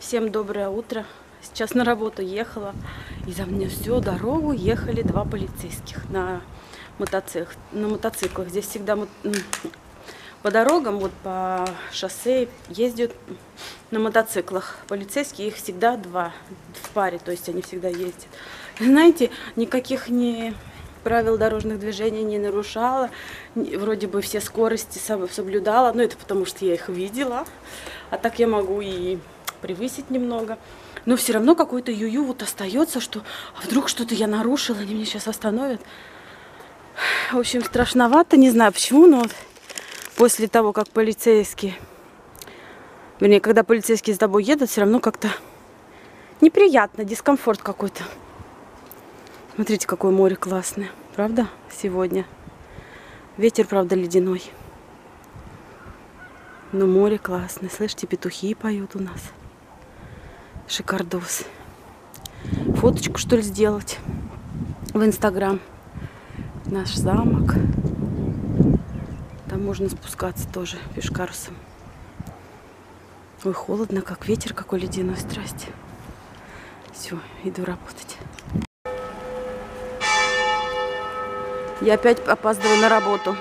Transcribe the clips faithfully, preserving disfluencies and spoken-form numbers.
Всем доброе утро. Сейчас на работу ехала, и за мной всю дорогу ехали два полицейских на мотоциклах. На мотоциклах. Здесь всегда мо... по дорогам, вот по шоссе ездят на мотоциклах. Полицейские, их всегда два в паре, то есть они всегда ездят. Знаете, никаких не... правил дорожных движений не нарушала, вроде бы все скорости соблюдала, но это потому что я их видела, а так я могу и превысить немного, но все равно какой-то юю вот остается, что а вдруг что-то я нарушила, они меня сейчас остановят. В общем, страшновато, не знаю почему, но вот после того, как полицейские, вернее, когда полицейские с тобой едут, все равно как-то неприятно, дискомфорт какой-то. Смотрите, какое море классное, правда, сегодня. Ветер, правда, ледяной. Но море классное. Слышите, петухи поют у нас. Шикардос. Фоточку, что ли, сделать в Инстаграм. Наш замок. Там можно спускаться тоже пешкарусом. Ой, холодно, как ветер, какой ледяной, страсти. Все, иду работать. Я опять опаздываю на работу.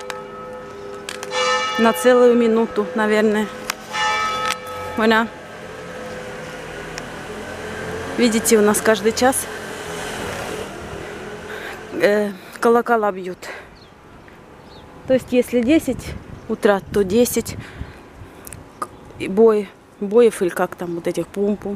На целую минуту, наверное. Вон. Видите, у нас каждый час э, колокола бьют. То есть, если десять утра, то десять бой, боев или как там, вот этих пум-пум.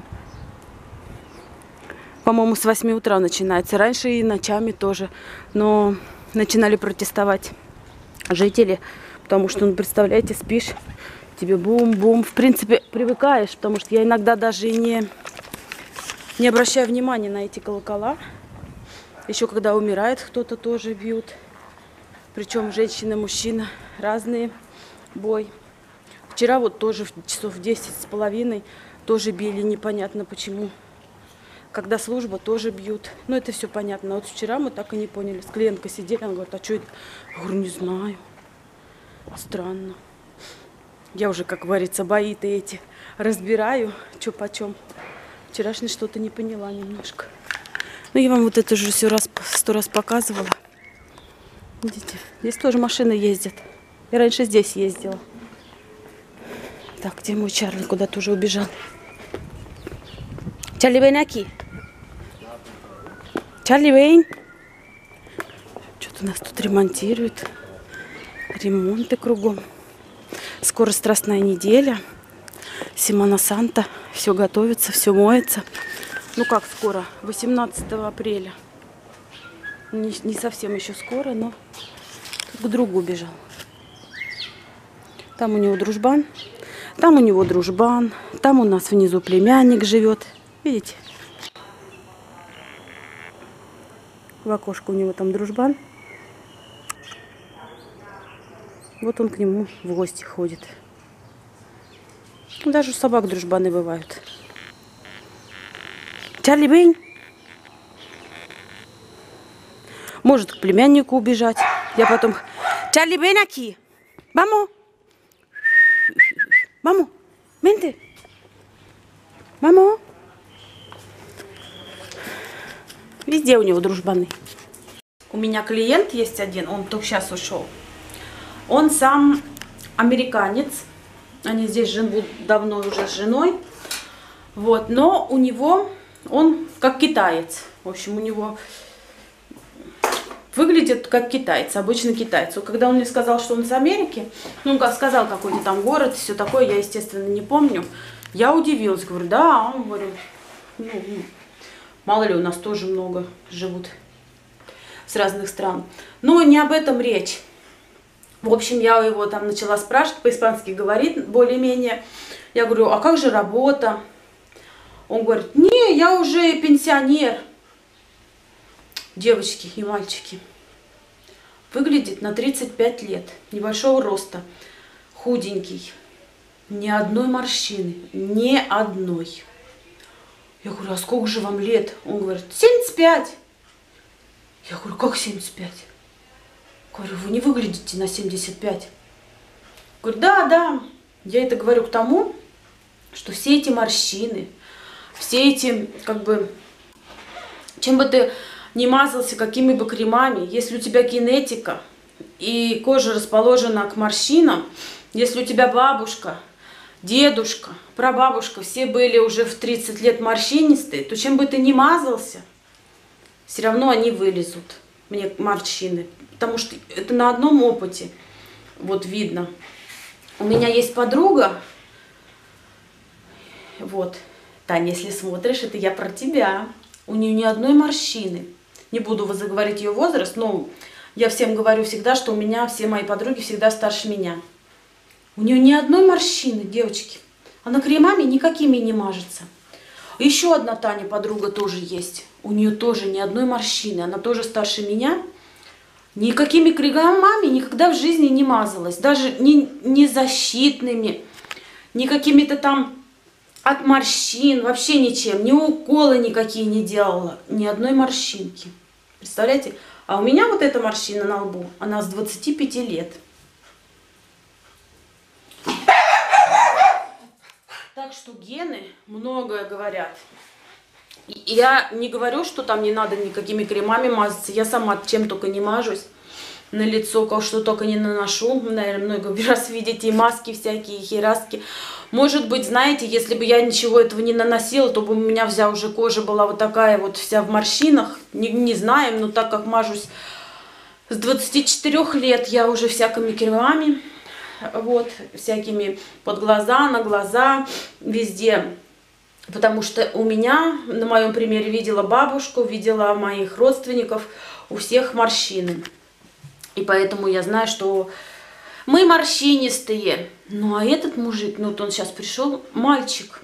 По-моему, с восьми утра начинается. Раньше и ночами тоже. Но начинали протестовать жители. Потому что, ну, представляете, спишь, тебе бум-бум. В принципе, привыкаешь. Потому что я иногда даже и не, не обращаю внимания на эти колокола. Еще когда умирает кто-то, тоже бьют. Причем женщина, мужчина. Разные бой. Вчера вот тоже часов в десять с половиной тоже били. Непонятно почему. Когда служба, тоже бьют. Ну, это все понятно. Вот вчера мы так и не поняли. С клиенткой сидели, она говорит, а что это? Я говорю, не знаю. Странно. Я уже, как говорится, бои-то эти разбираю, что почем. Вчерашнее что-то не поняла немножко. Ну, я вам вот это уже все раз, сто раз показывала. Видите, здесь тоже машины ездят. Я раньше здесь ездила. Так, где мой Чарли? Куда-то уже убежал. Чарли Бейнаки. Чарли Бейн. Что-то у нас тут ремонтируют. Ремонты кругом. Скоро Страстная неделя. Семана Санта. Все готовится, все моется. Ну как скоро? восемнадцатого апреля. Не, не совсем еще скоро, но к другу убежал. Там у него дружбан. Там у него дружбан. Там у нас внизу племянник живет. Видите? В окошко у него там дружбан. Вот он к нему в гости ходит. Даже у собак дружбаны бывают. Чарли Бейн. Может к племяннику убежать. Я потом... Чарли Бейнаки. Мамо. Мамо. Менте. Мамо. Везде у него дружбаны. У меня клиент есть один, он только сейчас ушел. Он сам американец. Они здесь живут давно уже с женой. Вот, но у него, он как китаец. В общем, у него выглядит как китаец, обычный китаец. Когда он мне сказал, что он с Америки, ну, как сказал, какой-то там город, все такое, я, естественно, не помню. Я удивилась, говорю, да, он, говорю, ну, мало ли, у нас тоже много живут с разных стран. Но не об этом речь. В общем, я его там начала спрашивать, по-испански говорит более-менее. Я говорю, а как же работа? Он говорит, не, я уже пенсионер. Девочки и мальчики. Выглядит на тридцать пять лет. Небольшого роста. Худенький. Ни одной морщины. Ни одной. Я говорю, а сколько же вам лет? Он говорит, семьдесят пять. Я говорю, как семьдесят пять? Говорю, вы не выглядите на семьдесят пять. Говорю, да, да. Я это говорю к тому, что все эти морщины, все эти, как бы, чем бы ты ни мазался, какими бы кремами, если у тебя генетика и кожа расположена к морщинам, если у тебя бабушка, дедушка, прабабушка, все были уже в тридцать лет морщинистые, то чем бы ты ни мазался, все равно они вылезут, мне морщины. Потому что это на одном опыте вот видно. У меня есть подруга, вот, Таня, если смотришь, это я про тебя. У нее ни одной морщины. Не буду заговорить ее возраст, но я всем говорю всегда, что у меня все мои подруги всегда старше меня. У нее ни одной морщины, девочки. Она кремами никакими не мажется. Еще одна Таня, подруга, тоже есть. У нее тоже ни одной морщины. Она тоже старше меня. Никакими кремами никогда в жизни не мазалась. Даже не, не защитными, ни какими-то там от морщин, вообще ничем. Ни уколы никакие не делала. Ни одной морщинки. Представляете? А у меня вот эта морщина на лбу, она с двадцати пяти лет. Так что гены многое говорят. И я не говорю, что там не надо никакими кремами мазаться. Я сама чем только не мажусь. На лицо, что только не наношу. Наверное, много раз видите, и маски всякие, и хераски. Может быть, знаете, если бы я ничего этого не наносила, то бы у меня вся уже кожа была вот такая вот вся в морщинах. Не, не знаем, но так как мажусь с двадцати четырёх лет, я уже всякими кремами, вот, всякими под глаза, на глаза, везде. Потому что у меня, на моем примере, видела бабушку, видела моих родственников, у всех морщины. И поэтому я знаю, что мы морщинистые. Ну, а этот мужик, ну, вот он сейчас пришел, мальчик.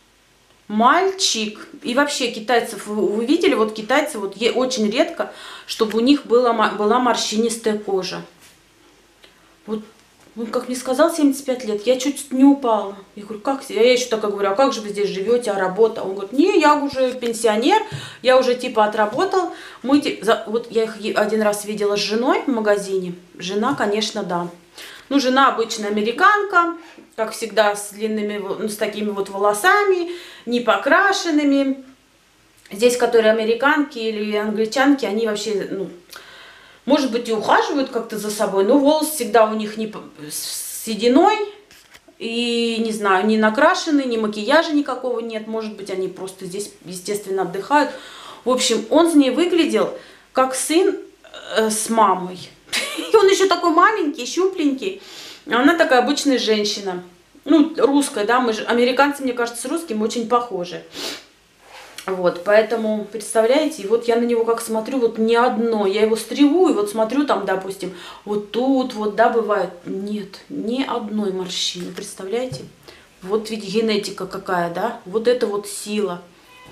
Мальчик. И вообще китайцев, вы, вы видели, вот китайцы, вот очень редко, чтобы у них была, была морщинистая кожа. Вот, он как мне сказал, семьдесят пять лет, я чуть не упала. Я говорю, как? Я еще такая говорю, а как же вы здесь живете, а работа? Он говорит, не, я уже пенсионер, я уже типа отработал. Мы, вот я их один раз видела с женой в магазине. Жена, конечно, да. Ну, жена обычная американка, как всегда, с длинными, ну, с такими вот волосами, не покрашенными. Здесь, которые американки или англичанки, они вообще, ну, может быть, и ухаживают как-то за собой, но волос всегда у них не с сединой, и, не знаю, не накрашены, ни макияжа никакого нет. Может быть, они просто здесь, естественно, отдыхают. В общем, он с ней выглядел как сын э, с мамой. И он еще такой маленький, щупленький. Она такая обычная женщина. Ну, русская, да, мы же, американцы, мне кажется, с русским очень похожи. Вот, поэтому, представляете, и вот я на него как смотрю, вот ни одно, я его стригу, и вот смотрю там, допустим, вот тут, вот, да, бывает, нет, ни одной морщины, представляете? Вот ведь генетика какая, да, вот это вот сила.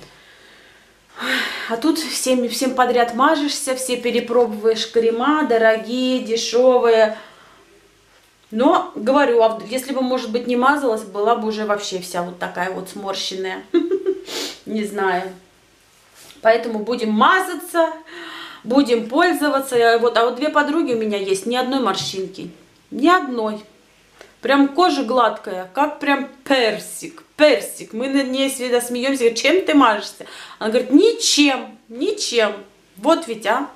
А тут всем, всем подряд мажешься, все перепробуешь крема, дорогие, дешевые. Но, говорю, а если бы, может быть, не мазалась, была бы уже вообще вся вот такая вот сморщенная. Не знаю. Поэтому будем мазаться, будем пользоваться. Вот, а вот две подруги у меня есть, ни одной морщинки. Ни одной. Прям кожа гладкая, как прям персик. Персик. Мы над ней всегда смеемся, говорим, чем ты мажешься? Она говорит, ничем, ничем. Вот ведь, а.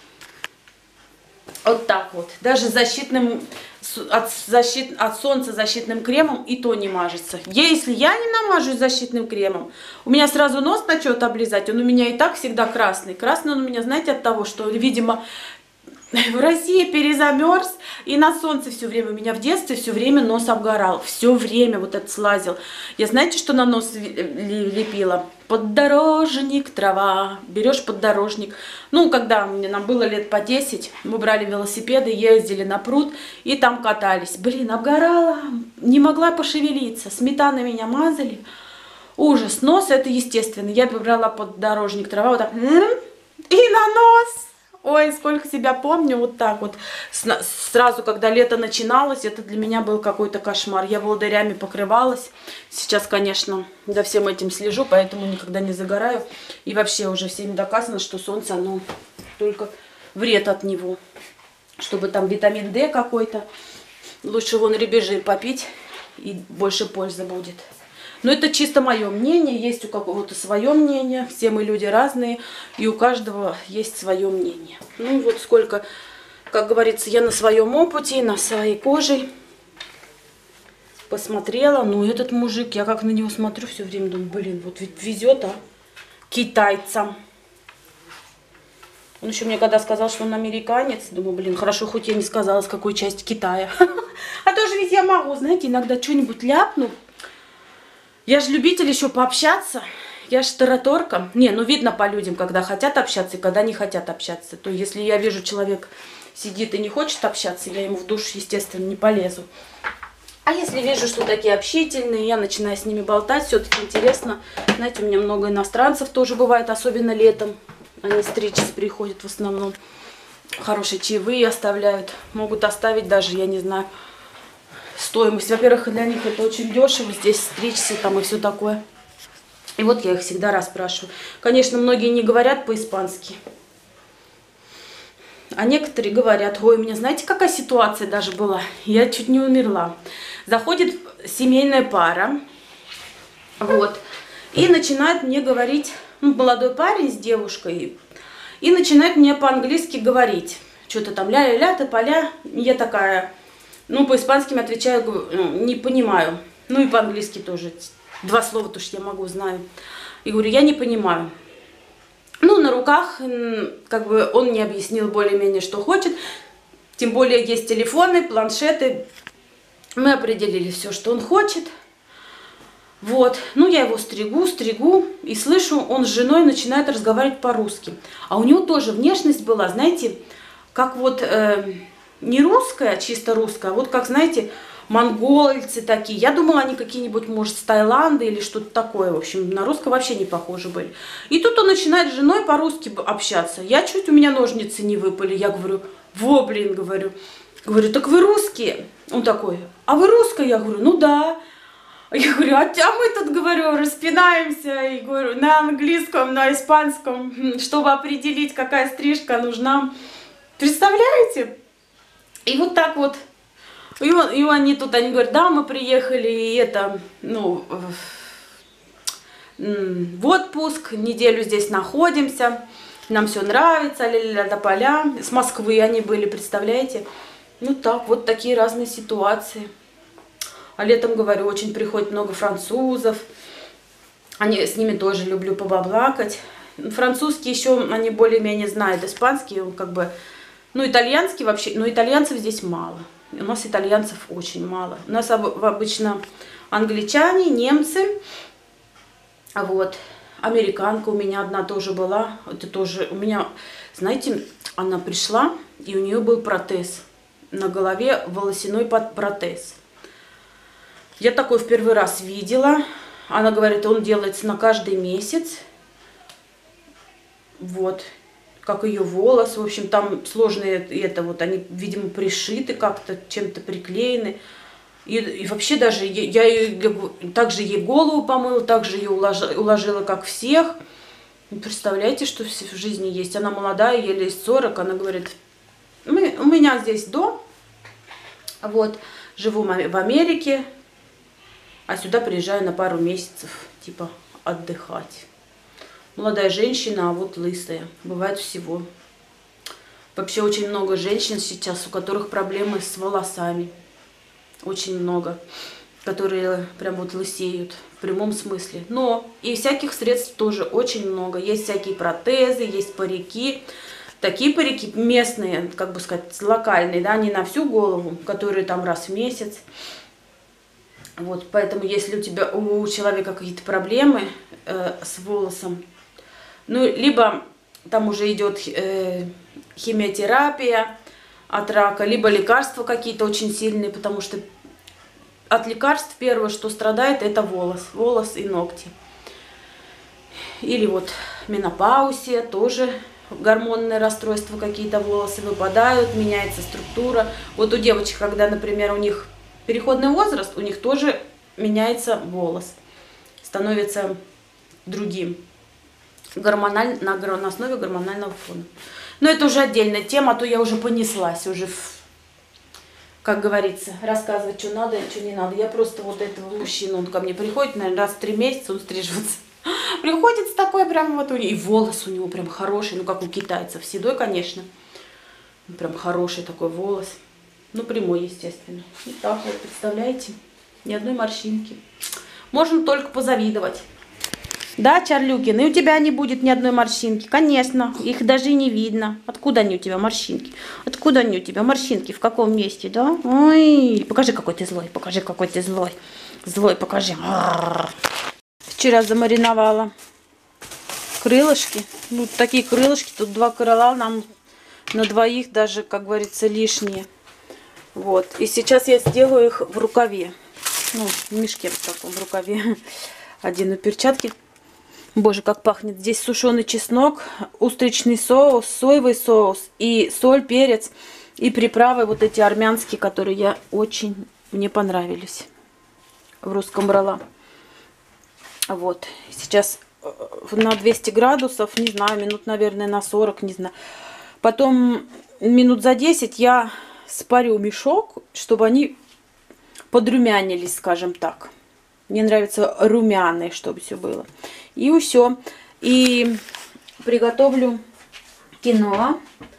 Вот так вот. Даже защитным, от, защит, от солнца защитным кремом и то не мажется. Если я не намажусь защитным кремом, у меня сразу нос начнет облизать. Он у меня и так всегда красный. Красный он у меня, знаете, от того, что, видимо, в России перезамерз, и на солнце все время. У меня в детстве все время нос обгорал. Все время вот это слазил. Я знаете, что на нос лепила? Поддорожник, трава. Берешь поддорожник. Ну, когда мне, нам было лет по десять, мы брали велосипеды, ездили на пруд и там катались. Блин, обгорала, не могла пошевелиться. Сметаны меня мазали. Ужас. Нос это естественно. Я брала поддорожник, трава, вот так. И на нос. Ой, сколько себя помню, вот так вот. Сразу, когда лето начиналось, это для меня был какой-то кошмар. Я волдырями покрывалась. Сейчас, конечно, за всем этим слежу, поэтому никогда не загораю. И вообще уже всеми доказано, что солнце, оно только вред от него. Чтобы там витамин дэ какой-то. Лучше вон ребежир попить, и больше пользы будет. Но это чисто мое мнение, есть у кого-то свое мнение, все мы люди разные, и у каждого есть свое мнение. Ну вот сколько, как говорится, я на своем опыте, на своей коже посмотрела. Ну этот мужик, я как на него смотрю все время, думаю, блин, вот ведь везет, а, китайцам. Он еще мне когда сказал, что он американец, думаю, блин, хорошо, хоть я не сказала, с какой части Китая. А тоже ведь я могу, знаете, иногда что-нибудь ляпну. Я же любитель еще пообщаться. Я же тараторка. Не, ну видно по людям, когда хотят общаться и когда не хотят общаться. То если я вижу, человек сидит и не хочет общаться, я ему в душу, естественно, не полезу. А если вижу, что такие общительные, я начинаю с ними болтать, все-таки интересно. Знаете, у меня много иностранцев тоже бывает, особенно летом. Они стричься приходят в основном. Хорошие чаевые оставляют. Могут оставить даже, я не знаю, стоимость. Во-первых, для них это очень дешево. Здесь стричься там и все такое. И вот я их всегда расспрашиваю. Конечно, многие не говорят по-испански. А некоторые говорят, ой, у меня знаете, какая ситуация даже была? Я чуть не умерла. Заходит семейная пара. Вот. И начинает мне говорить... Ну, молодой парень с девушкой, и начинает мне по-английски говорить. Что-то там ля-ля-ля, тополя. Я такая, ну, по-испански отвечаю, ну, не понимаю. Ну, и по-английски тоже. Два слова тоже я могу, знаю. И говорю, я не понимаю. Ну, на руках, как бы, он мне объяснил более-менее, что хочет. Тем более, есть телефоны, планшеты. Мы определили все, что он хочет. Вот, ну я его стригу, стригу, и слышу, он с женой начинает разговаривать по-русски. А у него тоже внешность была, знаете, как вот э, не русская, чисто русская, а вот как, знаете, монгольцы такие. Я думала, они какие-нибудь, может, с Таиланда или что-то такое. В общем, на русского вообще не похожи были. И тут он начинает с женой по-русски общаться. Я чуть, у меня ножницы не выпали. Я говорю, во, блин, говорю. Говорю, так вы русские? Он такой, а вы русская? Я говорю, ну да. Я говорю, а, а мы тут, говорю, распинаемся, и говорю, на английском, на испанском, чтобы определить, какая стрижка нужна. Представляете? И вот так вот. И, он, и они тут, они говорят, да, мы приехали, и это, ну, в отпуск, неделю здесь находимся, нам все нравится, ля-ля-ля, до поля. С Москвы они были, представляете? Ну так, вот такие разные ситуации. А летом, говорю, очень приходит много французов. Они, с ними тоже люблю побаблакать. Французский еще они более-менее знают. Испанский, как бы, ну, итальянский вообще, но итальянцев здесь мало. У нас итальянцев очень мало. У нас обычно англичане, немцы, вот. Американка у меня одна тоже была. Это тоже у меня, знаете, она пришла, и у нее был протез. На голове волосяной протез. Я такой в первый раз видела. Она говорит, он делается на каждый месяц. Вот. Как ее волос. В общем, там сложные, это вот, они, видимо, пришиты как-то, чем-то приклеены. И, и вообще даже, я, я ее, также ей голову помыла, также ее уложила, уложила, как всех. Представляете, что в жизни есть. Она молодая, еле из сорок. Она говорит, мы, у меня здесь дом. Вот. Живу в Америке. А сюда приезжаю на пару месяцев, типа, отдыхать. Молодая женщина, а вот лысая. Бывает всего. Вообще очень много женщин сейчас, у которых проблемы с волосами. Очень много. Которые прям вот лысеют. В прямом смысле. Но и всяких средств тоже очень много. Есть всякие протезы, есть парики. Такие парики местные, как бы сказать, локальные, да, не на всю голову, которые там раз в месяц. Вот, поэтому, если у тебя, у человека какие-то проблемы э, с волосом, ну, либо там уже идет э, химиотерапия от рака, либо лекарства какие-то очень сильные, потому что от лекарств первое, что страдает, это волос, волос и ногти. Или вот менопаузия, тоже гормонные расстройства, какие-то волосы выпадают, меняется структура. Вот у девочек, когда, например, у них переходный возраст, у них тоже меняется волос, становится другим, гормональ, на, на основе гормонального фона. Но это уже отдельная тема, а то я уже понеслась, уже в, как говорится, рассказывать, что надо и что не надо. Я просто вот этого мужчину, он ко мне приходит, наверное, раз в три месяца он стрижется. Приходит с такой прям вот у него, и волос у него прям хороший, ну как у китайцев, седой, конечно. Прям хороший такой волос. Ну, прямой, естественно. И так вот, представляете, ни одной морщинки. Можно только позавидовать. Да, Чарлюкин, и у тебя не будет ни одной морщинки. Конечно, их даже и не видно. Откуда они у тебя морщинки? Откуда они у тебя морщинки? В каком месте, да? Ой, покажи, какой ты злой, покажи, какой ты злой. Злой, покажи. Вчера замариновала крылышки. Ну, такие крылышки, тут два крыла, нам на двоих даже, как говорится, лишние. Вот, и сейчас я сделаю их в рукаве. Ну, в мешке в таком, в рукаве. Одену перчатки. Боже, как пахнет. Здесь сушеный чеснок, устричный соус, соевый соус и соль, перец и приправы вот эти армянские, которые я очень, мне понравились. В русском брала. Вот. Сейчас на двести градусов, не знаю, минут, наверное, на сорок, не знаю. Потом минут за десять я спарю мешок, чтобы они подрумянились, скажем так. Мне нравится румяные, чтобы все было. И все. И приготовлю киноа.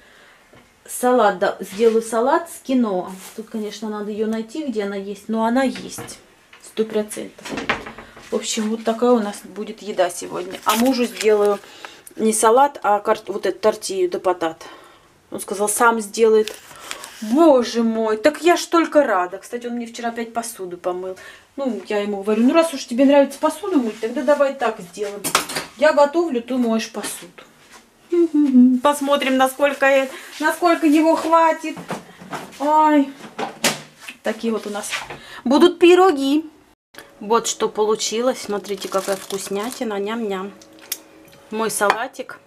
Салат, да, сделаю салат с киноа. Тут, конечно, надо ее найти, где она есть. Но она есть. Сто процентов. В общем, вот такая у нас будет еда сегодня. А мужу сделаю не салат, а вот эту тортилью де патат. Он сказал, сам сделает. Боже мой, так я ж только рада. Кстати, он мне вчера опять посуду помыл. Ну, я ему говорю, ну раз уж тебе нравится посуду мыть, тогда давай так сделаем. Я готовлю, ты моешь посуду. Посмотрим, насколько, насколько его хватит. Ой, такие вот у нас будут пироги. Вот что получилось. Смотрите, какая вкуснятина. Ням-ням. Мой салатик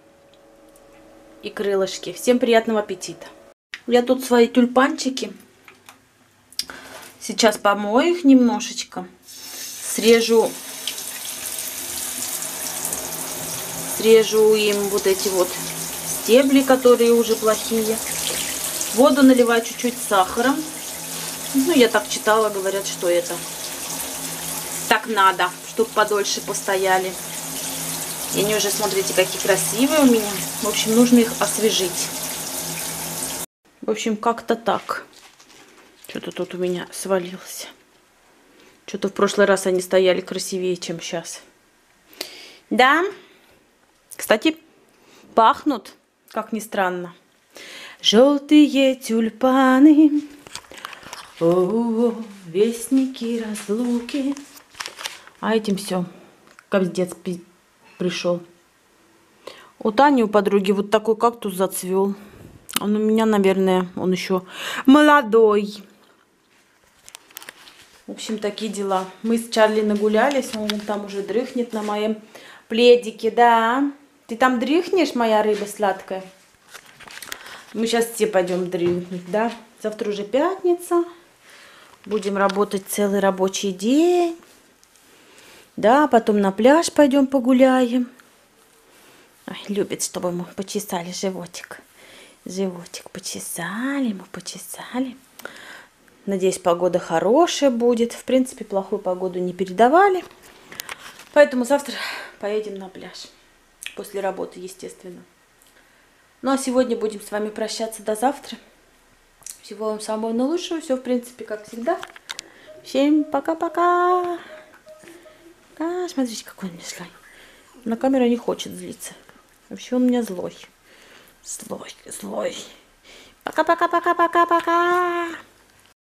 и крылышки. Всем приятного аппетита. Я тут свои тюльпанчики. Сейчас помою их немножечко. Срежу. Срежу им вот эти вот стебли, которые уже плохие. Воду наливаю чуть-чуть с сахаром. Ну, я так читала, говорят, что это так надо, чтобы подольше постояли. И они уже, смотрите, какие красивые у меня. В общем, нужно их освежить. В общем, как-то так. Что-то тут у меня свалилось. Что-то в прошлый раз они стояли красивее, чем сейчас. Да. Кстати, пахнут, как ни странно. Желтые тюльпаны. О, вестники разлуки. А этим все. Капздец пришел. У Тани, у подруги, вот такой кактус зацвел. Он у меня, наверное, он еще молодой. В общем, такие дела. Мы с Чарли нагулялись. Он там уже дрыхнет на моем пледике. Да. Ты там дрыхнешь, моя рыба сладкая? Мы сейчас все пойдем дрыхнуть, да? Завтра уже пятница. Будем работать целый рабочий день. Да, потом на пляж пойдем погуляем. Ой, любит, чтобы мы почесали животик. Животик почесали, мы почесали. Надеюсь, погода хорошая будет. В принципе, плохую погоду не передавали. Поэтому завтра поедем на пляж. После работы, естественно. Ну, а сегодня будем с вами прощаться до завтра. Всего вам самого наилучшего. Все, в принципе, как всегда. Всем пока-пока. А, смотрите, какой он мне злой. На камеру не хочет злиться. Вообще он у меня злой. Злой, злой. Пока-пока-пока-пока-пока.